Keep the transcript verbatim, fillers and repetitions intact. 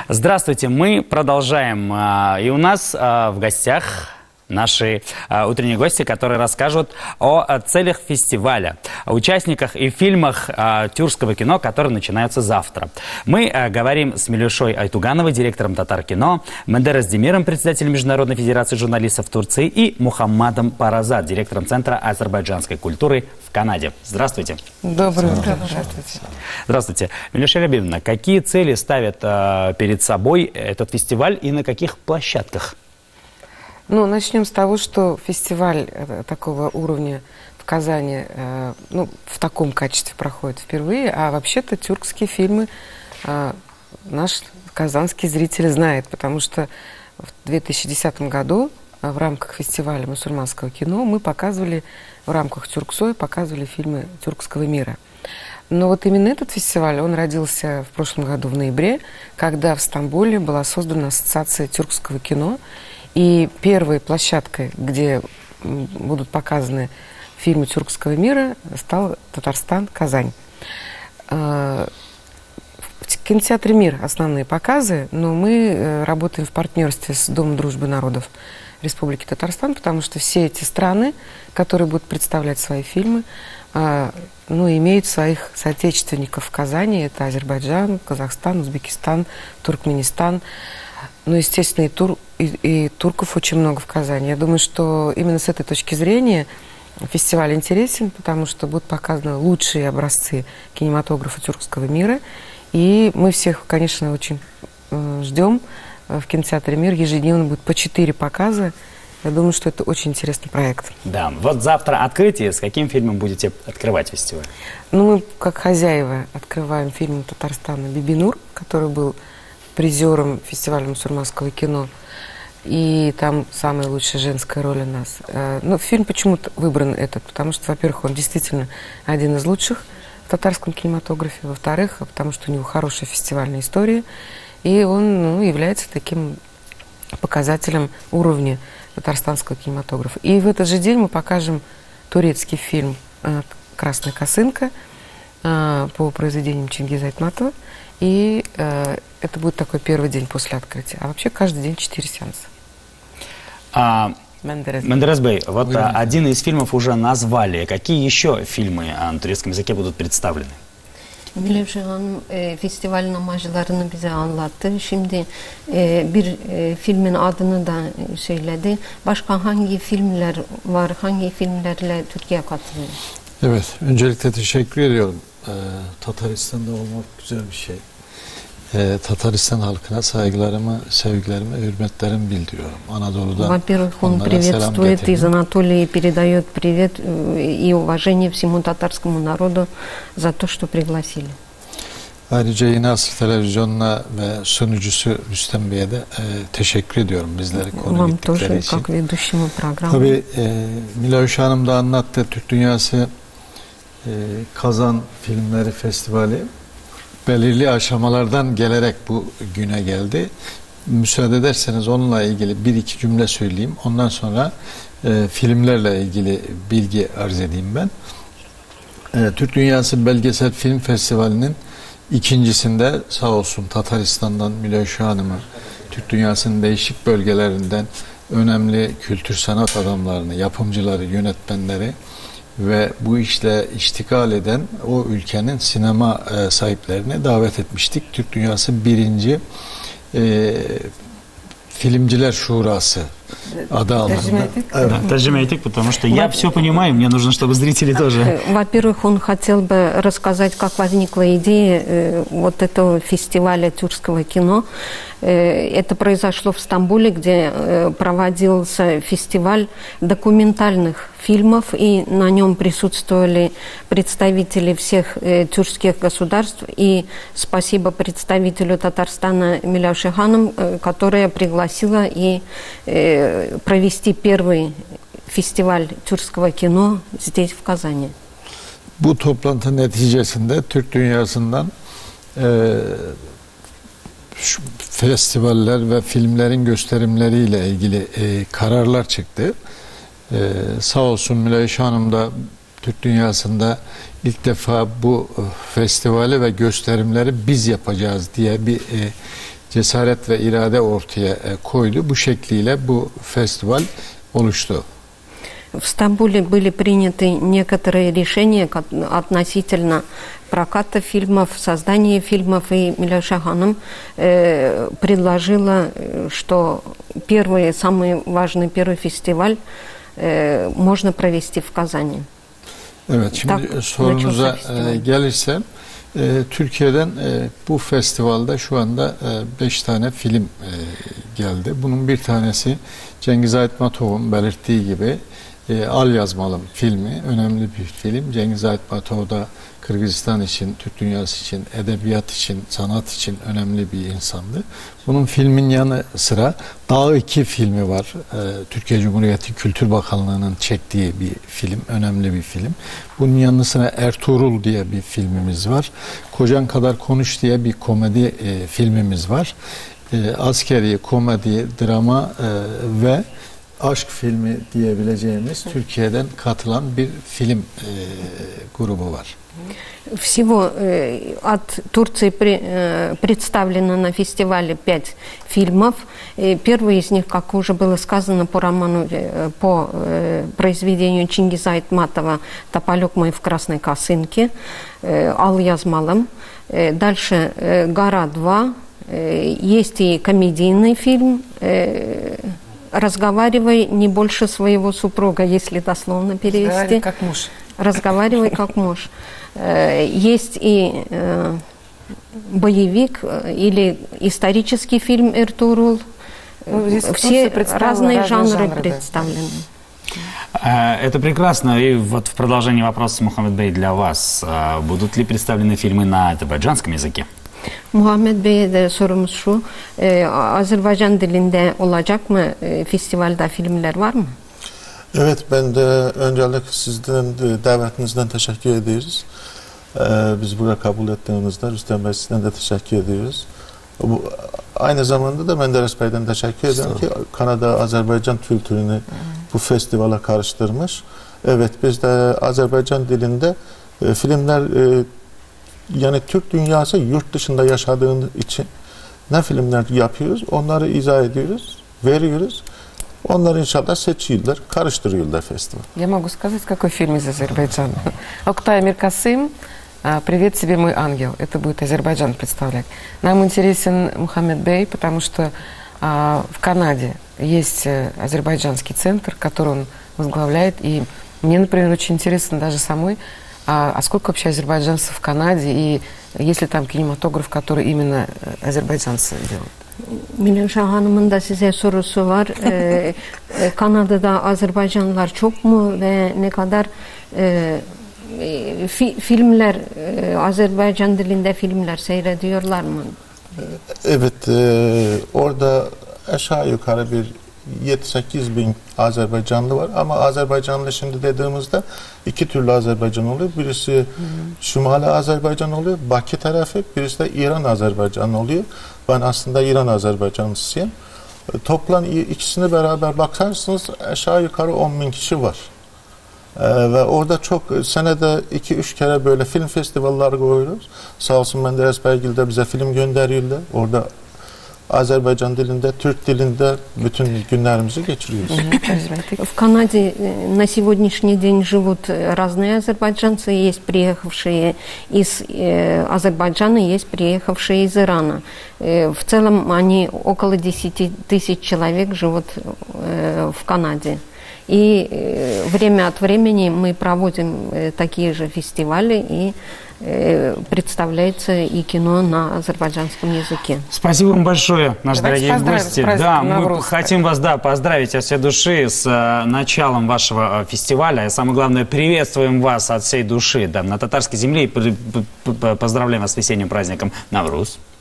Здравствуйте, мы продолжаем. И у нас в гостях наши утренние гости, которые расскажут о целях фестиваля, о участниках и фильмах тюркского кино, которые начинаются завтра. Мы говорим с Милюшой Айтугановой, директором Татар-кино, Мендерес Демиром, председателем Международной федерации журналистов Турции, и Мухаммадом Паразат, директором Центра азербайджанской культуры в Канаде. Здравствуйте. Доброе утро. Здравствуйте. Здравствуйте. Милюша Рабиевна, какие цели ставит перед собой этот фестиваль и на каких площадках? Ну, начнем с того, что фестиваль такого уровня в Казани, э, ну, в таком качестве проходит впервые, а вообще-то тюркские фильмы э, наш казанский зритель знает, потому что в две тысячи десятом году в рамках фестиваля мусульманского кино мы показывали, в рамках Тюрксой показывали фильмы тюркского мира. Но вот именно этот фестиваль, он родился в прошлом году в ноябре, когда в Стамбуле была создана ассоциация тюркского кино. И первой площадкой, где будут показаны фильмы тюркского мира, стал Татарстан, Казань. В кинотеатре «Мир» основные показы, но мы работаем в партнерстве с Домом дружбы народов Республики Татарстан, потому что все эти страны, которые будут представлять свои фильмы, ну, имеют своих соотечественников в Казани. Это Азербайджан, Казахстан, Узбекистан, Туркменистан. Ну, естественно, и, тур, и, и турков очень много в Казани. Я думаю, что именно с этой точки зрения фестиваль интересен, потому что будут показаны лучшие образцы кинематографа тюркского мира. И мы всех, конечно, очень э, ждем в кинотеатре «Мир». Ежедневно будет по четыре показа. Я думаю, что это очень интересный проект. Да, вот завтра открытие. С каким фильмом будете открывать фестиваль? Ну, мы, как хозяева, открываем фильм Татарстана «Бибинур», который был призером фестиваля мусульманского кино. И там самая лучшая женская роль у нас. Но фильм почему-то выбран этот, потому что, во-первых, он действительно один из лучших в татарском кинематографе, во-вторых, потому что у него хорошая фестивальная история, и он, ну, является таким показателем уровня татарстанского кинематографа. И в этот же день мы покажем турецкий фильм «Красная косынка» по произведениям Чингиза Айтматова. И э, это будет такой первый день после открытия. А вообще каждый день четыре сеанса. А, Мендерес Бей, вот а, один из фильмов уже назвали. Какие еще фильмы а, на турецком языке будут представлены? Mülevşe Hanım e, festivalin amaclarını bize anlattı. Şimdi e, bir e, filmin adını da söyledi. Başka hangi filmler var? Hangi filmlerle Türkiye katılıyor? Evet, öncelikle teşekkür ediyorum. Ee, Tataristan'da olmak güzel bir şey. Ee, Tataristan halkına saygılarımı, sevgilerimi, hürmetlerimi bildiriyorum. Anadolu'da Во-первых, он приветствует из Анатолии, передает привет и уважение всему татарскому народу за то, что пригласили. Ayrıca Yeni Asır Televizyonu'na ve sunucusu Rüstem Bey'e de e, teşekkür ediyorum bizleri konu gittikleri için. Tabii e, Mila Hanım da anlattı, Türk Dünyası e, Kazan Filmleri Festivali belirli aşamalardan gelerek bu güne geldi. Müsaade ederseniz onunla ilgili bir iki cümle söyleyeyim. Ondan sonra e, filmlerle ilgili bilgi arz edeyim ben. E, Türk Dünyası Belgesel Film Festivali'nin İkincisinde sağ olsun Tataristan'dan Mülevşe Hanım'ı, Türk dünyasının değişik bölgelerinden önemli kültür sanat adamlarını, yapımcıları, yönetmenleri ve bu işle iştikal eden o ülkenin sinema e, sahiplerini davet etmiştik. Türk Dünyası birinci e, Filmciler Şurası adı altında. Tercüме этих, потому что я все понимаю, мне нужно, чтобы зрители тоже... Во-первых, он хотел бы рассказать, как возникла идея вот этого фестиваля тюркского кино. Это произошло в Стамбуле, где проводился фестиваль документальных фильмов, и на нем присутствовали представители всех тюркских государств. И спасибо представителю Татарстана Милевше Hanım, которая пригласила и провести первый фестиваль тюркского кино здесь, в Казани. Bu toplantı neticesinde Türk dünyasından e, şu festivaller ve filmlerin gösterimleriyle ilgili e, kararlar çıktı. E, sağ olsun Mülevşe Hanım da Türk dünyasında ilk defa bu festivali ve gösterimleri biz yapacağız diye bir e, cesaret ve irade ortaya koydu. Bu şekliyle bu festival oluştu. В Стамбуле были приняты некоторые решения относительно проката фильмов, создания фильмов, и Милюша Ханым э, предложила, что первый, самый важный первый фестиваль э, можно провести в Казани. Evet, şimdi tak, sorunuza e, gelirsem, e, Türkiye'den e, bu festivalde şu anda e, beş tane film e, geldi. Bunun bir tanesi Cengiz Aytmatov'un belirttiği gibi E, Al Yazmalım filmi, önemli bir film. Cengiz Aytmatov da Kırgızistan için, Türk dünyası için, edebiyat için, sanat için önemli bir insandı. Bunun filmin yanı sıra Dağ iki filmi var. E, Türkiye Cumhuriyeti Kültür Bakanlığı'nın çektiği bir film, önemli bir film. Bunun yanı sıra Ertuğrul diye bir filmimiz var. Kocan Kadar Konuş diye bir komedi e, filmimiz var. E, askeri, komedi, drama e, ve aşk filmi diyebileceğimiz Türkiye'den katılan bir film e, grubu var. Всего э, от Турции при, э, представлено на фестивале пять фильмов. Э, первый из них, как уже было сказано, по роману, э, по э, произведению Чингиза Айтматова «Тополек мой в красной косынке», э, «Ал Язмалым». Э, дальше э, «Гора два». Э, есть и комедийный фильм э, «Разговаривай не больше своего супруга», если дословно перевести. Разговаривай как муж. Разговаривай как муж. Есть и боевик или исторический фильм «Эртурул». Ну, все разные жанры, жанры представлены. Это прекрасно. И вот в продолжении вопроса, Мухаммед Бей, для вас. Будут ли представлены фильмы на азербайджанском языке? Muhammed Bey'e de sorumuz şu, e, Azerbaycan dilinde olacak mı e, festivalde filmler var mı? Evet, ben de öncelikle sizden davetinizden teşekkür ediyoruz. Ee, biz buraya kabul ettiğinizde Rüstem Bey sizden de teşekkür ediyoruz. Bu, aynı zamanda da Menderes Bey'den teşekkür ederim ki Kanada Azerbaycan kültürünü hmm. bu festivale karıştırmış. Evet, biz de Azerbaycan dilinde e, filmler e, yani Türk dünyası yurt dışında yaşadığımız için ne filmler yapıyoruz, onları izah ediyoruz, veriyoruz. Onlar inşallah seçiyorlar, karıştırıyorlar festival. Я могу сказать, какой фильм из Азербайджана. Октай Миркасым, «Привет тебе, мой ангел». Это будет Азербайджан представлять. Нам интересен Мухаммед Бей, потому что а, в Канаде есть азербайджанский центр, который он возглавляет. И мне, например, очень интересно даже самой, а, а сколько вообще азербайджанцев в Канаде, и есть ли там кинематограф, который именно азербайджанцы делают? Mülüşa Hanım'ın da size sorusu var. Ee, Kanada'da Azerbaycanlılar çok mu ve ne kadar e, fi, filmler, e, Azerbaycan dilinde filmler seyrediyorlar mı? Evet, e, orada aşağı yukarı bir yedi sekiz bin Azerbaycanlı var ama Azerbaycanlı şimdi dediğimizde iki türlü Azerbaycan oluyor. Birisi hmm. Şimali Azerbaycan oluyor, Bakü tarafı, birisi de İran Azerbaycan oluyor. Ben aslında İran Azerbaycanlısıyım. Toplam ikisini beraber bakarsanız aşağı yukarı on bin kişi var. Ee, ve orada çok senede iki üç kere böyle film festivalleri koyuyoruz. Sağ olsun Menderes Beygil de bize film gönderiyorlar. Orada Azerbaycan dilinde, Türk dilinde bütün günlerimizi geçiriyoruz. В Канаде на сегодняшний день живут разные азербайджанцы. Есть приехавшие из Азербайджана, есть приехавшие из Ирана. В целом они около десяти тысяч человек живут в Канаде. И время от времени мы проводим такие же фестивали, и представляется и кино на азербайджанском языке. Спасибо вам большое, наши Давайте дорогие гости. Да, мы хотим вас да, поздравить от всей души с э, началом вашего э, фестиваля. И самое главное, приветствуем вас от всей души да, на татарской земле и поздравляем вас с весенним праздником Навруз.